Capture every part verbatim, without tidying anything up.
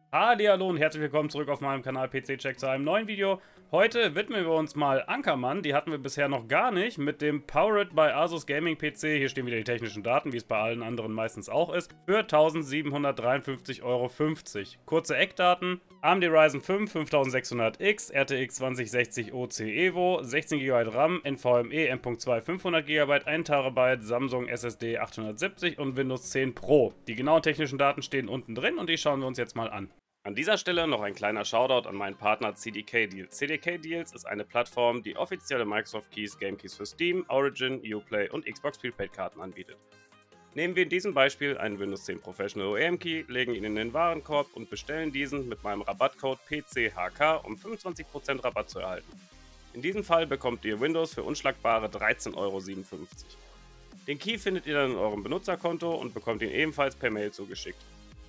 Hallihallo und herzlich willkommen zurück auf meinem Kanal P C Check zu einem neuen Video. Heute widmen wir uns mal Ankermann, die hatten wir bisher noch gar nicht, mit dem Powered bei Asus Gaming P C. Hier stehen wieder die technischen Daten, wie es bei allen anderen meistens auch ist, für eintausendsiebenhundertdreiundfünfzig Euro fünfzig. Kurze Eckdaten: A M D Ryzen fünf fünftausendsechshundert X, R T X zwanzig sechzig O C Evo, sechzehn Gigabyte RAM, NVMe M Punkt zwei fünfhundert Gigabyte, ein Terabyte, Samsung S S D achthundertsiebzig und Windows zehn Pro. Die genauen technischen Daten stehen unten drin und die schauen wir uns jetzt mal an. An dieser Stelle noch ein kleiner Shoutout an meinen Partner C D K Deals. C D K Deals ist eine Plattform, die offizielle Microsoft Keys, Game Keys für Steam, Origin, Uplay und Xbox Prepaid Karten anbietet. Nehmen wir in diesem Beispiel einen Windows zehn Professional O E M Key, legen ihn in den Warenkorb und bestellen diesen mit meinem Rabattcode P C H K, um fünfundzwanzig Prozent Rabatt zu erhalten. In diesem Fall bekommt ihr Windows für unschlagbare dreizehn Euro siebenundfünfzig. Den Key findet ihr dann in eurem Benutzerkonto und bekommt ihn ebenfalls per Mail zugeschickt.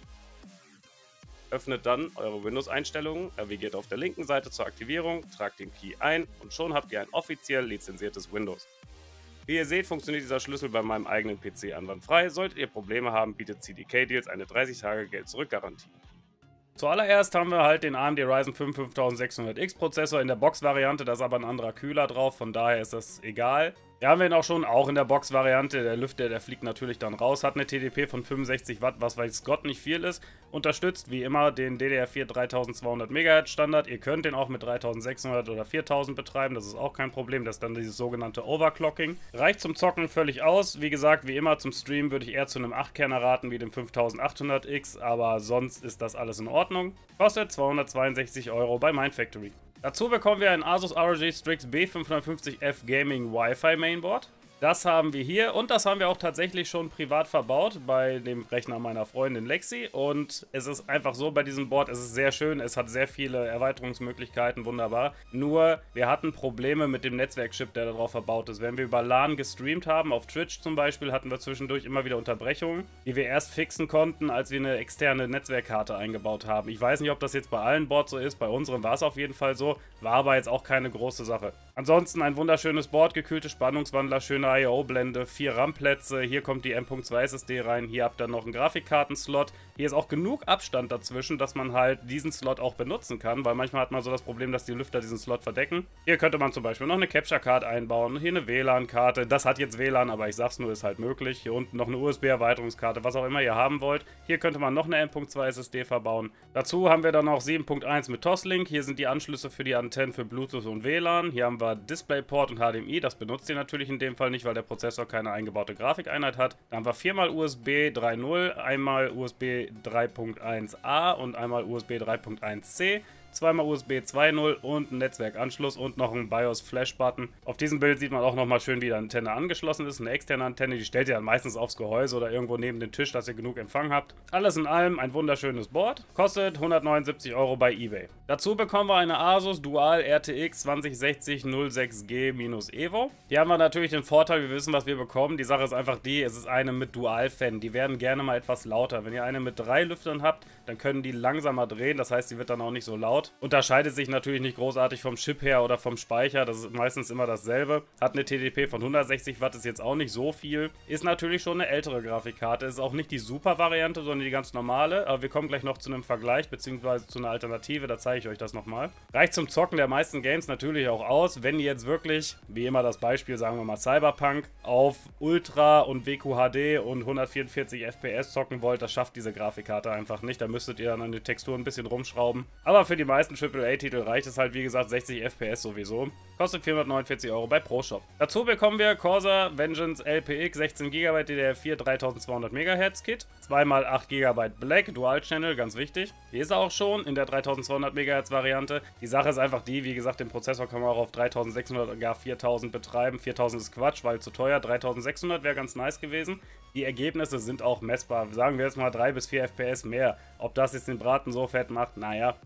Öffnet dann eure Windows-Einstellungen, navigiert auf der linken Seite zur Aktivierung, tragt den Key ein und schon habt ihr ein offiziell lizenziertes Windows. Wie ihr seht, funktioniert dieser Schlüssel bei meinem eigenen P C einwandfrei. Solltet ihr Probleme haben, bietet C D K Deals eine dreißig Tage Geld-Zurück-Garantie. Zuallererst haben wir halt den A M D Ryzen fünf fünftausendsechshundert X Prozessor in der Box-Variante, da ist aber ein anderer Kühler drauf, von daher ist das egal. Wir haben ihn auch schon, auch in der Box-Variante, der Lüfter, der fliegt natürlich dann raus, hat eine T D P von fünfundsechzig Watt, was weiß Gott nicht viel ist, unterstützt wie immer den D D R vier dreitausendzweihundert Megahertz Standard, ihr könnt den auch mit dreitausendsechshundert oder viertausend betreiben, das ist auch kein Problem, das ist dann dieses sogenannte Overclocking. Reicht zum Zocken völlig aus, wie gesagt, wie immer zum Stream würde ich eher zu einem acht Kerner raten wie dem fünftausendachthundert X, aber sonst ist das alles in Ordnung. Kostet zweihundertzweiundsechzig Euro bei Mindfactory. Dazu bekommen wir ein Asus R O G Strix B fünfhundertfünfzig F Gaming Wi-Fi Mainboard. Das haben wir hier und das haben wir auch tatsächlich schon privat verbaut bei dem Rechner meiner Freundin Lexi. Und es ist einfach so bei diesem Board, es ist sehr schön, es hat sehr viele Erweiterungsmöglichkeiten, wunderbar. Nur, wir hatten Probleme mit dem Netzwerkchip, der darauf verbaut ist. Wenn wir über LAN gestreamt haben, auf Twitch zum Beispiel, hatten wir zwischendurch immer wieder Unterbrechungen, die wir erst fixen konnten, als wir eine externe Netzwerkkarte eingebaut haben. Ich weiß nicht, ob das jetzt bei allen Boards so ist, bei unserem war es auf jeden Fall so, war aber jetzt auch keine große Sache. Ansonsten ein wunderschönes Board, gekühlte Spannungswandler, schöne I O-Blende, vier RAM-Plätze, hier kommt die M Punkt zwei S S D rein, hier habt ihr noch einen Grafikkartenslot, hier ist auch genug Abstand dazwischen, dass man halt diesen Slot auch benutzen kann, weil manchmal hat man so das Problem, dass die Lüfter diesen Slot verdecken. Hier könnte man zum Beispiel noch eine Capture-Card einbauen, hier eine W L A N-Karte, das hat jetzt W L A N, aber ich sag's nur, ist halt möglich. Hier unten noch eine U S B-Erweiterungskarte, was auch immer ihr haben wollt. Hier könnte man noch eine M Punkt zwei S S D verbauen. Dazu haben wir dann noch sieben Punkt eins mit Toslink, hier sind die Anschlüsse für die Antennen für Bluetooth und W L A N, hier haben wir DisplayPort und H D M I, das benutzt ihr natürlich in dem Fall nicht, weil der Prozessor keine eingebaute Grafikeinheit hat. Dann haben wir viermal U S B drei Punkt null, einmal U S B drei Punkt eins A und einmal U S B drei Punkt eins C. Zweimal U S B zwei Punkt null und ein Netzwerkanschluss und noch ein BIOS-Flash-Button. Auf diesem Bild sieht man auch nochmal schön, wie die Antenne angeschlossen ist. Eine externe Antenne, die stellt ihr dann meistens aufs Gehäuse oder irgendwo neben den Tisch, dass ihr genug Empfang habt. Alles in allem ein wunderschönes Board. Kostet hundertneunundsiebzig Euro bei eBay. Dazu bekommen wir eine Asus Dual R T X zwanzig sechzig null sechs G Evo. Hier haben wir natürlich den Vorteil, wir wissen, was wir bekommen. Die Sache ist einfach die, es ist eine mit Dual-Fan. Die werden gerne mal etwas lauter. Wenn ihr eine mit drei Lüftern habt, dann können die langsamer drehen. Das heißt, die wird dann auch nicht so laut. Unterscheidet sich natürlich nicht großartig vom Chip her oder vom Speicher, das ist meistens immer dasselbe. Hat eine T D P von hundertsechzig Watt, ist jetzt auch nicht so viel. Ist natürlich schon eine ältere Grafikkarte, ist auch nicht die Super-Variante, sondern die ganz normale. Aber wir kommen gleich noch zu einem Vergleich bzw. zu einer Alternative, da zeige ich euch das nochmal. Reicht zum Zocken der meisten Games natürlich auch aus, wenn ihr jetzt wirklich, wie immer das Beispiel, sagen wir mal Cyberpunk, auf Ultra und W Q H D und hundertvierundvierzig F P S zocken wollt, das schafft diese Grafikkarte einfach nicht. Da müsstet ihr dann an die Textur ein bisschen rumschrauben. Aber für die meisten Triple A Titel reicht es halt, wie gesagt, sechzig F P S sowieso. Kostet vierhundertneunundvierzig Euro bei ProShop. Dazu bekommen wir Corsair Vengeance L P X sechzehn Gigabyte D D R vier dreitausendzweihundert Megahertz Kit. zwei mal acht Gigabyte Black, Dual Channel, ganz wichtig. Hier ist er auch schon in der dreitausendzweihundert Megahertz Variante. Die Sache ist einfach die, wie gesagt, den Prozessor kann man auch auf dreitausendsechshundert oder gar viertausend betreiben. viertausend ist Quatsch, weil zu teuer. dreitausendsechshundert wäre ganz nice gewesen. Die Ergebnisse sind auch messbar. Sagen wir jetzt mal drei bis vier F P S mehr. Ob das jetzt den Braten so fett macht, naja, wäre schön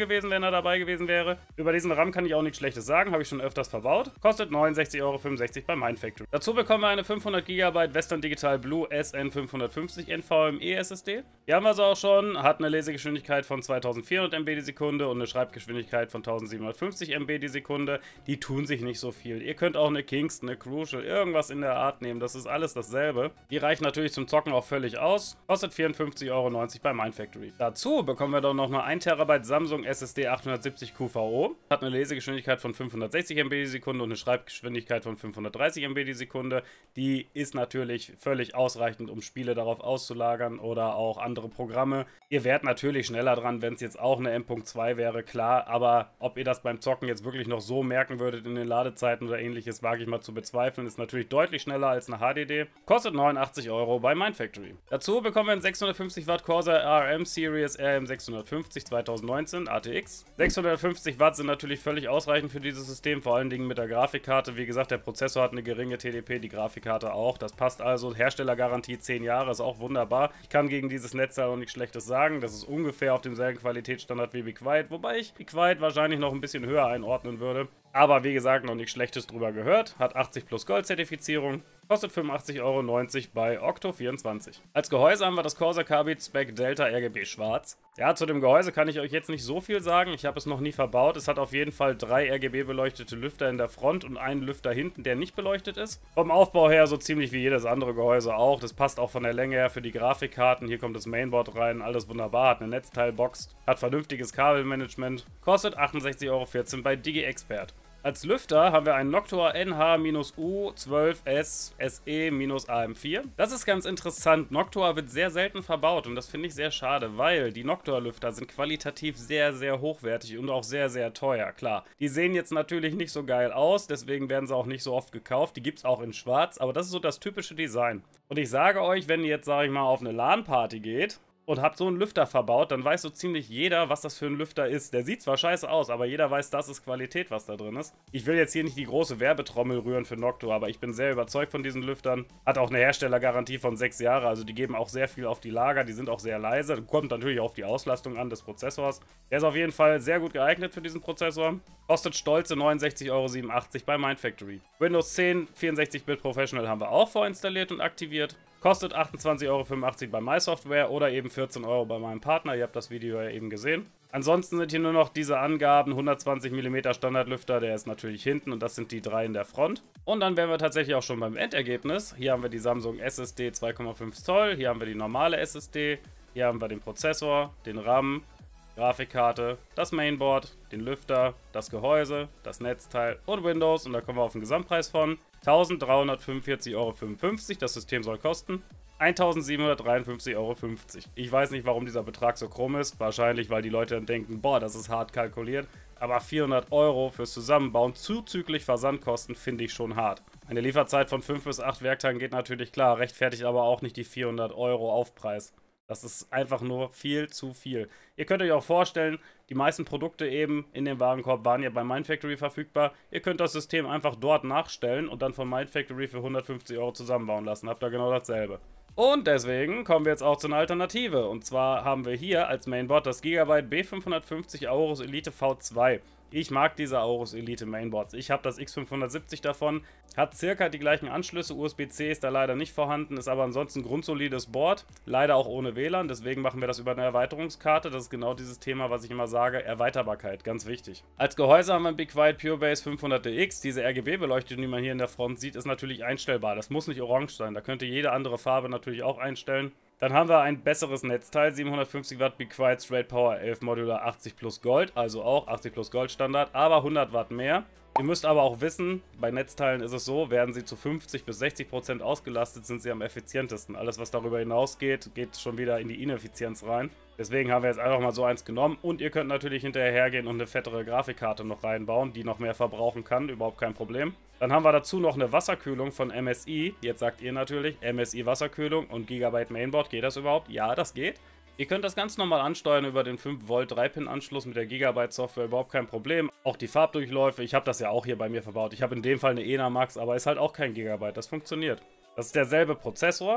gewesen, wenn er dabei gewesen wäre. Über diesen RAM kann ich auch nichts Schlechtes sagen, habe ich schon öfters verbaut. Kostet neunundsechzig Euro fünfundsechzig bei Mindfactory. Dazu bekommen wir eine fünfhundert Gigabyte Western Digital Blue S N fünfhundertfünfzig NVMe S S D. Die haben wir so auch schon, hat eine Lesegeschwindigkeit von zweitausendvierhundert Megabyte die Sekunde und eine Schreibgeschwindigkeit von eintausendsiebenhundertfünfzig Megabyte die Sekunde. Die tun sich nicht so viel. Ihr könnt auch eine Kingston, eine Crucial, irgendwas in der Art nehmen, das ist alles dasselbe. Die reicht natürlich zum Zocken auch völlig aus. Kostet vierundfünfzig Euro neunzig bei Mindfactory. Dazu bekommen wir doch noch eine ein Terabyte Samsung S S D achthundertsiebzig Q V O. Hat eine Lesegeschwindigkeit von fünfhundertsechzig Megabyte die Sekunde und eine Schreibgeschwindigkeit von fünfhundertdreißig Megabyte die Sekunde. Die ist natürlich völlig ausreichend, um Spiele darauf auszulagern oder auch andere Programme. Ihr wärt natürlich schneller dran, wenn es jetzt auch eine M Punkt zwei wäre, klar. Aber ob ihr das beim Zocken jetzt wirklich noch so merken würdet in den Ladezeiten oder ähnliches, wage ich mal zu bezweifeln. Ist natürlich deutlich schneller als eine H D D. Kostet neunundachtzig Euro bei Mindfactory. Dazu bekommen wir einen sechshundertfünfzig Watt Corsair R M Series R M sechshundertfünfzig zweitausendneunzehn A T X. sechshundertfünfzig Watt sind natürlich völlig ausreichend für dieses System, vor allen Dingen mit der Grafikkarte. Wie gesagt, der Prozessor hat eine geringe T D P, die Grafikkarte auch. Das passt also. Herstellergarantie zehn Jahre, ist auch wunderbar. Ich kann gegen dieses Netzteil auch nichts Schlechtes sagen. Das ist ungefähr auf demselben Qualitätsstandard wie Be Quiet, wobei ich Be Quiet wahrscheinlich noch ein bisschen höher einordnen würde. Aber wie gesagt, noch nichts Schlechtes drüber gehört. Hat achtzig plus Gold Zertifizierung. Kostet fünfundachtzig Euro neunzig bei Octo vierundzwanzig. Als Gehäuse haben wir das Corsair Carbide Spec Delta R G B Schwarz. Ja, zu dem Gehäuse kann ich euch jetzt nicht so viel sagen. Ich habe es noch nie verbaut. Es hat auf jeden Fall drei R G B beleuchtete Lüfter in der Front und einen Lüfter hinten, der nicht beleuchtet ist. Vom Aufbau her so ziemlich wie jedes andere Gehäuse auch. Das passt auch von der Länge her für die Grafikkarten. Hier kommt das Mainboard rein. Alles wunderbar. Hat eine Netzteilbox. Hat vernünftiges Kabelmanagement. Kostet achtundsechzig Euro vierzehn bei DigiExpert. Als Lüfter haben wir einen Noctua N H U zwölf S S E A M vier. Das ist ganz interessant. Noctua wird sehr selten verbaut und das finde ich sehr schade, weil die Noctua-Lüfter sind qualitativ sehr, sehr hochwertig und auch sehr, sehr teuer, klar. Die sehen jetzt natürlich nicht so geil aus, deswegen werden sie auch nicht so oft gekauft. Die gibt es auch in schwarz, aber das ist so das typische Design. Und ich sage euch, wenn ihr jetzt, sage ich mal, auf eine LAN-Party geht und habt so einen Lüfter verbaut, dann weiß so ziemlich jeder, was das für ein Lüfter ist. Der sieht zwar scheiße aus, aber jeder weiß, das ist Qualität, was da drin ist. Ich will jetzt hier nicht die große Werbetrommel rühren für Noctua, aber ich bin sehr überzeugt von diesen Lüftern. Hat auch eine Herstellergarantie von sechs Jahren, also die geben auch sehr viel auf die Lager, die sind auch sehr leise. Kommt natürlich auf die Auslastung an des Prozessors. Der ist auf jeden Fall sehr gut geeignet für diesen Prozessor. Kostet stolze neunundsechzig Euro siebenundachtzig bei Mindfactory. Windows zehn vierundsechzig Bit Professional haben wir auch vorinstalliert und aktiviert. Kostet achtundzwanzig Euro fünfundachtzig bei MySoftware oder eben vierzehn Euro bei meinem Partner. Ihr habt das Video ja eben gesehen. Ansonsten sind hier nur noch diese Angaben. hundertzwanzig Millimeter Standardlüfter, der ist natürlich hinten und das sind die drei in der Front. Und dann wären wir tatsächlich auch schon beim Endergebnis. Hier haben wir die Samsung S S D zwei Komma fünf Zoll, hier haben wir die normale S S D, hier haben wir den Prozessor, den RAM, Grafikkarte, das Mainboard, den Lüfter, das Gehäuse, das Netzteil und Windows. Und da kommen wir auf den Gesamtpreis von eintausenddreihundertfünfundvierzig Euro fünfundfünfzig. Das System soll kosten eintausendsiebenhundertdreiundfünfzig Euro fünfzig. Ich weiß nicht, warum dieser Betrag so krumm ist. Wahrscheinlich, weil die Leute dann denken, boah, das ist hart kalkuliert. Aber vierhundert Euro fürs Zusammenbauen zuzüglich Versandkosten finde ich schon hart. Eine Lieferzeit von fünf bis acht Werktagen geht natürlich klar, rechtfertigt aber auch nicht die vierhundert Euro Aufpreis. Das ist einfach nur viel zu viel. Ihr könnt euch auch vorstellen, die meisten Produkte eben in dem Warenkorb waren ja bei Mindfactory verfügbar. Ihr könnt das System einfach dort nachstellen und dann von Mindfactory für hundertfünfzig Euro zusammenbauen lassen. Habt ihr genau dasselbe. Und deswegen kommen wir jetzt auch zu einer Alternative. Und zwar haben wir hier als Mainboard das Gigabyte B fünfhundertfünfzig Aorus Elite V zwei. Ich mag diese Aorus Elite Mainboards. Ich habe das X fünfhundertsiebzig davon. Hat circa die gleichen Anschlüsse. U S B C ist da leider nicht vorhanden, ist aber ansonsten ein grundsolides Board. Leider auch ohne W L A N, deswegen machen wir das über eine Erweiterungskarte. Das ist genau dieses Thema, was ich immer sage, Erweiterbarkeit, ganz wichtig. Als Gehäuse haben wir ein Be Quiet PureBase fünfhundert D X. Diese R G B-Beleuchtung, die man hier in der Front sieht, ist natürlich einstellbar. Das muss nicht orange sein, da könnt ihr jede andere Farbe natürlich auch einstellen. Dann haben wir ein besseres Netzteil, siebenhundertfünfzig Watt Be Quiet Straight Power elf Modular achtzig plus Gold, also auch achtzig plus Gold Standard, aber hundert Watt mehr. Ihr müsst aber auch wissen, bei Netzteilen ist es so, werden sie zu fünfzig bis sechzig Prozent ausgelastet, sind sie am effizientesten. Alles, was darüber hinausgeht, geht schon wieder in die Ineffizienz rein. Deswegen haben wir jetzt einfach mal so eins genommen und ihr könnt natürlich hinterher hergehen und eine fettere Grafikkarte noch reinbauen, die noch mehr verbrauchen kann, überhaupt kein Problem. Dann haben wir dazu noch eine Wasserkühlung von M S I. Jetzt sagt ihr natürlich, M S I Wasserkühlung und Gigabyte Mainboard, geht das überhaupt? Ja, das geht. Ihr könnt das ganz normal ansteuern über den fünf Volt drei Pin Anschluss mit der Gigabyte Software, überhaupt kein Problem. Auch die Farbdurchläufe, ich habe das ja auch hier bei mir verbaut. Ich habe in dem Fall eine Enamax, aber ist halt auch kein Gigabyte, das funktioniert. Das ist derselbe Prozessor,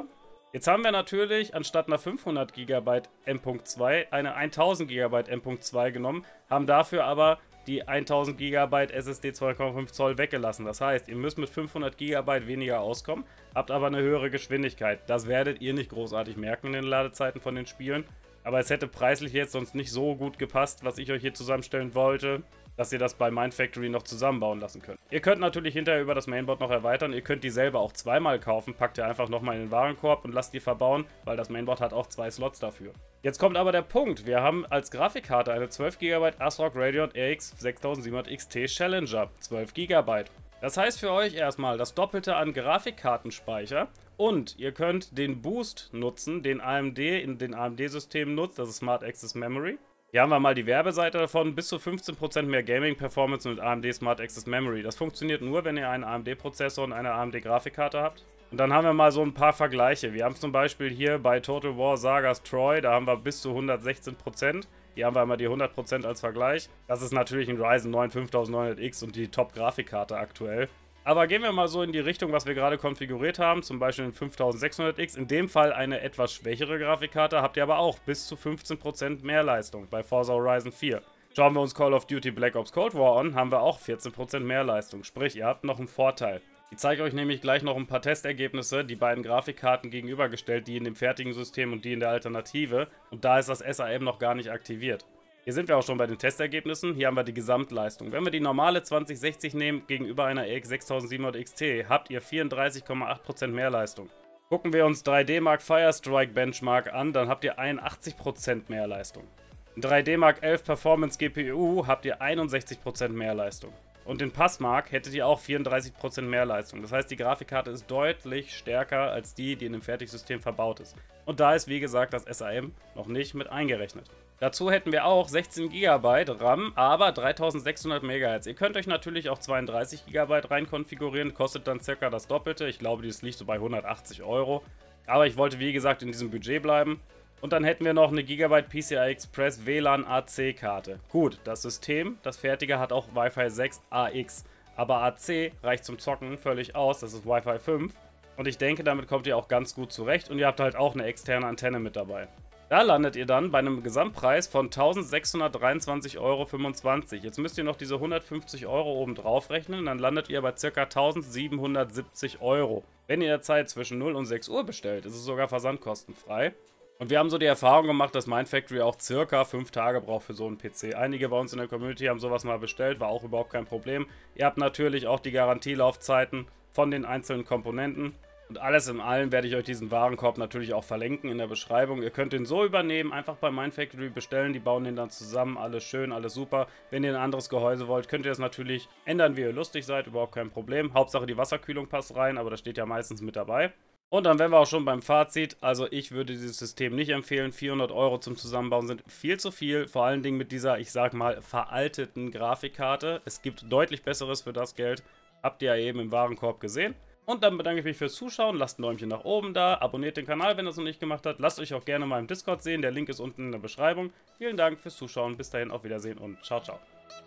Jetzt haben wir natürlich anstatt einer fünfhundert Gigabyte M Punkt zwei eine tausend Gigabyte M Punkt zwei genommen, haben dafür aber die tausend Gigabyte S S D zwei Komma fünf Zoll weggelassen. Das heißt, ihr müsst mit fünfhundert Gigabyte weniger auskommen, habt aber eine höhere Geschwindigkeit. Das werdet ihr nicht großartig merken in den Ladezeiten von den Spielen. Aber es hätte preislich jetzt sonst nicht so gut gepasst, was ich euch hier zusammenstellen wollte, dass ihr das bei Mindfactory noch zusammenbauen lassen könnt. Ihr könnt natürlich hinterher über das Mainboard noch erweitern. Ihr könnt die selber auch zweimal kaufen. Packt ihr einfach nochmal in den Warenkorb und lasst die verbauen, weil das Mainboard hat auch zwei Slots dafür. Jetzt kommt aber der Punkt. Wir haben als Grafikkarte eine zwölf Gigabyte ASRock Radeon R X sechstausendsiebenhundert X T Challenger. zwölf Gigabyte. Das heißt für euch erstmal das Doppelte an Grafikkartenspeicher und ihr könnt den Boost nutzen, den A M D in den A M D-Systemen nutzt, das ist Smart Access Memory. Hier haben wir mal die Werbeseite davon, bis zu fünfzehn Prozent mehr Gaming-Performance mit A M D Smart Access Memory. Das funktioniert nur, wenn ihr einen A M D-Prozessor und eine A M D-Grafikkarte habt. Und dann haben wir mal so ein paar Vergleiche. Wir haben zum Beispiel hier bei Total War Sagas Troy, da haben wir bis zu hundertsechzehn Prozent. Hier haben wir einmal die hundert Prozent als Vergleich. Das ist natürlich ein Ryzen neun fünftausendneunhundert X und die Top-Grafikkarte aktuell. Aber gehen wir mal so in die Richtung, was wir gerade konfiguriert haben, zum Beispiel den fünftausendsechshundert X. In dem Fall eine etwas schwächere Grafikkarte, habt ihr aber auch bis zu fünfzehn Prozent mehr Leistung bei Forza Horizon vier. Schauen wir uns Call of Duty Black Ops Cold War an, haben wir auch vierzehn Prozent mehr Leistung. Sprich, ihr habt noch einen Vorteil. Ich zeige euch nämlich gleich noch ein paar Testergebnisse, die beiden Grafikkarten gegenübergestellt, die in dem fertigen System und die in der Alternative. Und da ist das S A M noch gar nicht aktiviert. Hier sind wir auch schon bei den Testergebnissen. Hier haben wir die Gesamtleistung. Wenn wir die normale zwanzig sechzig nehmen gegenüber einer R X sechstausendsiebenhundert X T, habt ihr vierunddreißig Komma acht Prozent mehr Leistung. Gucken wir uns drei D Mark Firestrike Benchmark an, dann habt ihr einundachtzig Prozent mehr Leistung. In drei D Mark elf Performance G P U habt ihr einundsechzig Prozent mehr Leistung. Und in Passmark hättet ihr auch vierunddreißig Prozent mehr Leistung. Das heißt, die Grafikkarte ist deutlich stärker als die, die in dem Fertigsystem verbaut ist. Und da ist, wie gesagt, das S A M noch nicht mit eingerechnet. Dazu hätten wir auch sechzehn Gigabyte RAM, aber dreitausendsechshundert Megahertz. Ihr könnt euch natürlich auch zweiunddreißig Gigabyte rein konfigurieren, kostet dann circa das Doppelte. Ich glaube, das liegt so bei hundertachtzig Euro. Aber ich wollte, wie gesagt, in diesem Budget bleiben. Und dann hätten wir noch eine Gigabyte P C I Express W LAN A C Karte. Gut, das System, das fertige, hat auch Wi-Fi sechs A X. Aber A C reicht zum Zocken völlig aus, das ist Wi-Fi fünf. Und ich denke, damit kommt ihr auch ganz gut zurecht. Und ihr habt halt auch eine externe Antenne mit dabei. Da landet ihr dann bei einem Gesamtpreis von eintausendsechshundertdreiundzwanzig Euro fünfundzwanzig. Jetzt müsst ihr noch diese hundertfünfzig Euro oben drauf rechnen, dann landet ihr bei ca. eintausendsiebenhundertsiebzig Euro. Wenn ihr Zeit zwischen null und sechs Uhr bestellt, ist es sogar versandkostenfrei. Und wir haben so die Erfahrung gemacht, dass Mindfactory auch circa fünf Tage braucht für so einen P C. Einige bei uns in der Community haben sowas mal bestellt, war auch überhaupt kein Problem. Ihr habt natürlich auch die Garantielaufzeiten von den einzelnen Komponenten. Und alles in allem werde ich euch diesen Warenkorb natürlich auch verlinken in der Beschreibung. Ihr könnt den so übernehmen, einfach bei Mindfactory bestellen, die bauen den dann zusammen, alles schön, alles super. Wenn ihr ein anderes Gehäuse wollt, könnt ihr das natürlich ändern, wie ihr lustig seid, überhaupt kein Problem. Hauptsache die Wasserkühlung passt rein, aber das steht ja meistens mit dabei. Und dann wären wir auch schon beim Fazit. Also ich würde dieses System nicht empfehlen. vierhundert Euro zum Zusammenbauen sind viel zu viel. Vor allen Dingen mit dieser, ich sag mal, veralteten Grafikkarte. Es gibt deutlich Besseres für das Geld. Habt ihr ja eben im Warenkorb gesehen. Und dann bedanke ich mich fürs Zuschauen. Lasst ein Däumchen nach oben da. Abonniert den Kanal, wenn ihr es noch nicht gemacht habt. Lasst euch auch gerne mal im Discord sehen. Der Link ist unten in der Beschreibung. Vielen Dank fürs Zuschauen. Bis dahin, auf Wiedersehen und ciao, ciao.